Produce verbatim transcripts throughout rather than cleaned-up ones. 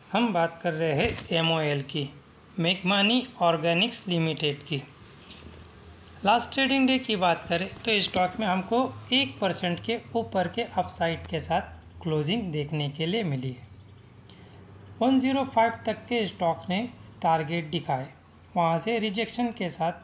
हम बात कर रहे हैं एम ओ एल की, मेघमानी ऑर्गेनिक्स लिमिटेड की। लास्ट ट्रेडिंग डे की बात करें तो स्टॉक में हमको एक परसेंट के ऊपर के अपसाइड के साथ क्लोजिंग देखने के लिए मिली है। एक सौ पाँच तक के स्टॉक ने टारगेट दिखाए, वहाँ से रिजेक्शन के साथ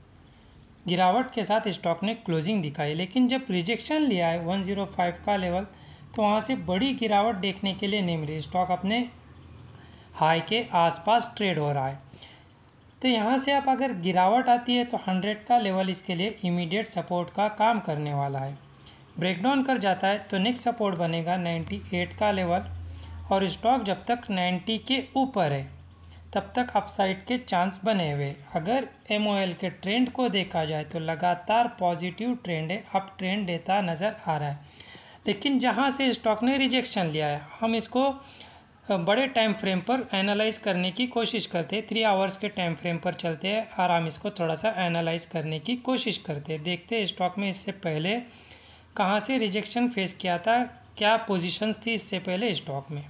गिरावट के साथ स्टॉक ने क्लोजिंग दिखाई, लेकिन जब रिजेक्शन लिया है एक सौ पाँच का लेवल तो वहाँ से बड़ी गिरावट देखने के लिए नहीं मिली। स्टॉक अपने हाई के आसपास ट्रेड हो रहा है। तो यहाँ से आप अगर गिरावट आती है तो सौ का लेवल इसके लिए इमीडिएट सपोर्ट का काम करने वाला है। ब्रेकडाउन कर जाता है तो नेक्स्ट सपोर्ट बनेगा अट्ठानवे का लेवल, और स्टॉक जब तक नब्बे के ऊपर है तब तक अपसाइड के चांस बने हुए। अगर एम ओ एल के ट्रेंड को देखा जाए तो लगातार पॉजिटिव ट्रेंड है, अप ट्रेंड देता नज़र आ रहा है। लेकिन जहाँ से स्टॉक ने रिजेक्शन लिया है, हम इसको बड़े टाइम फ्रेम पर एनालाइज करने की कोशिश करते हैं। थ्री आवर्स के टाइम फ्रेम पर चलते हैं और हम इसको थोड़ा सा एनालाइज करने की कोशिश करते हैं। देखते हैं स्टॉक में इससे पहले कहाँ से रिजेक्शन फेस किया था, क्या पोजीशंस थी इससे पहले स्टॉक में।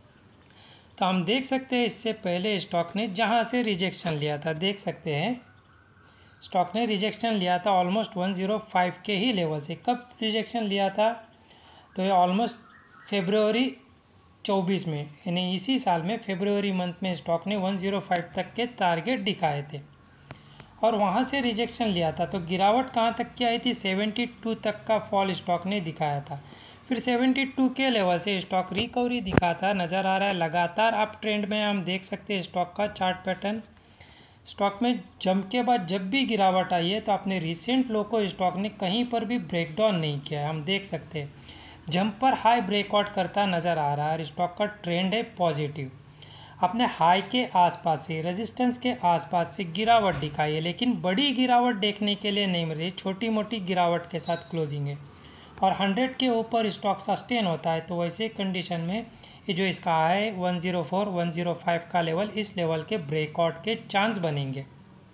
तो हम देख सकते हैं इससे पहले स्टॉक ने जहाँ से रिजेक्शन लिया था, देख सकते हैं स्टॉक ने रिजेक्शन लिया था ऑलमोस्ट एक सौ पाँच के ही लेवल से। कब रिजेक्शन लिया था? तो ये ऑलमोस्ट फरवरी चौबीस में, यानी इसी साल में फरवरी मंथ में स्टॉक ने एक सौ पाँच तक के टारगेट दिखाए थे और वहाँ से रिजेक्शन लिया था। तो गिरावट कहाँ तक की आई थी? बहत्तर तक का फॉल स्टॉक ने दिखाया था। फिर बहत्तर के लेवल से स्टॉक रिकवरी दिखाता नज़र आ रहा है। लगातार अप ट्रेंड में हम देख सकते हैं स्टॉक का चार्ट पैटर्न। स्टॉक में जंप के बाद जब भी गिरावट आई है तो अपने रिसेंट लो को स्टॉक ने कहीं पर भी ब्रेकडाउन नहीं किया है। हम देख सकते हैं जंप पर हाई ब्रेकआउट करता नज़र आ रहा है और स्टॉक का ट्रेंड है पॉजिटिव। अपने हाई के आसपास से, रेजिस्टेंस के आसपास से गिरावट दिखाई है, लेकिन बड़ी गिरावट देखने के लिए नहीं मिल रही। छोटी मोटी गिरावट के साथ क्लोजिंग है और सौ के ऊपर स्टॉक सस्टेन होता है तो वैसे कंडीशन में ये जो इसका है एक सौ चार, एक सौ पाँच का लेवल, इस लेवल के ब्रेकआउट के चांस बनेंगे।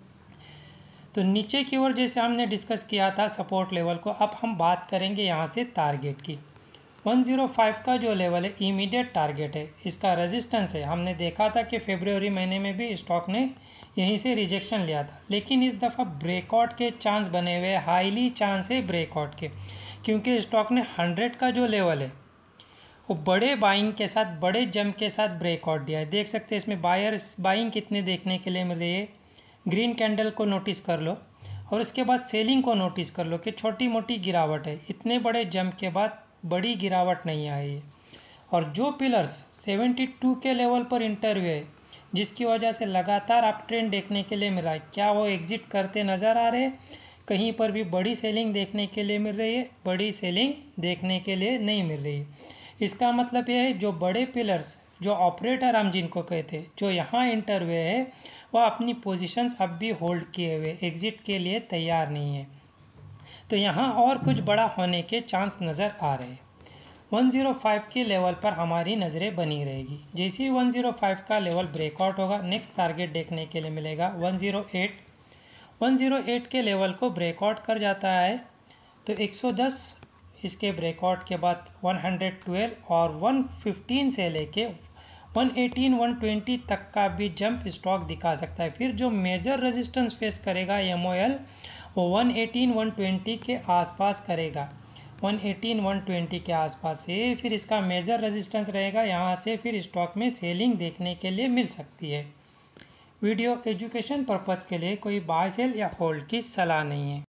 तो नीचे की ओर जैसे हमने डिस्कस किया था सपोर्ट लेवल को, अब हम बात करेंगे यहाँ से टारगेट की। एक सौ पाँच का जो लेवल है इमीडिएट टारगेट है, इसका रेजिस्टेंस है। हमने देखा था कि फरवरी महीने में भी स्टॉक ने यहीं से रिजेक्शन लिया था, लेकिन इस दफ़ा ब्रेकआउट के चांस बने हुए, हाईली चांस है ब्रेकआउट के, क्योंकि स्टॉक ने सौ का जो लेवल है वो बड़े बाइंग के साथ, बड़े जंप के साथ ब्रेकआउट दिया है। देख सकते हैं इसमें बायर्स बाइंग कितने देखने के लिए मिल रही है। ग्रीन कैंडल को नोटिस कर लो और उसके बाद सेलिंग को नोटिस कर लो कि छोटी मोटी गिरावट है। इतने बड़े जंप के बाद बड़ी गिरावट नहीं आई है। और जो पिलर्स बहत्तर के लेवल पर इंटर हुए, जिसकी वजह से लगातार अप ट्रेंड देखने के लिए मिला है, क्या वो एग्जिट करते नज़र आ रहे हैं? कहीं पर भी बड़ी सेलिंग देखने के लिए मिल रही है? बड़ी सेलिंग देखने के लिए नहीं मिल रही है। इसका मतलब यह है जो बड़े पिलर्स, जो ऑपरेटर हम जिनको कहते हैं, जो यहाँ इंटर हुए हैं, वह अपनी पोजीशंस अब भी होल्ड किए हुए, एग्जिट के लिए तैयार नहीं है। तो यहाँ और कुछ बड़ा होने के चांस नज़र आ रहे हैं। एक सौ पाँच के लेवल पर हमारी नज़रें बनी रहेगी। जैसे ही एक सौ पाँच का लेवल ब्रेकआउट होगा, नेक्स्ट टारगेट देखने के लिए मिलेगा एक सौ आठ। एक सौ आठ के लेवल को ब्रेकआउट कर जाता है तो एक सौ दस, इसके ब्रेकआउट के बाद एक सौ बारह और एक सौ पंद्रह से लेके एक सौ अठारह, एक सौ बीस तक का भी जंप स्टॉक दिखा सकता है। फिर जो मेजर रेजिस्टेंस फेस करेगा एम ओ एल, वो एक सौ अठारह, एक सौ बीस के आसपास करेगा। एक सौ अठारह, एक सौ बीस के आसपास से फिर इसका मेजर रेजिस्टेंस रहेगा। यहाँ से फिर स्टॉक में सेलिंग देखने के लिए मिल सकती है। वीडियो एजुकेशन पर्पस के लिए कोई बाय सेल या होल्ड की सलाह नहीं है।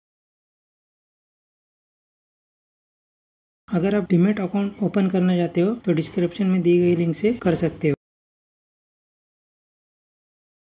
अगर आप डीमैट अकाउंट ओपन करना चाहते हो तो डिस्क्रिप्शन में दी गई लिंक से कर सकते हो।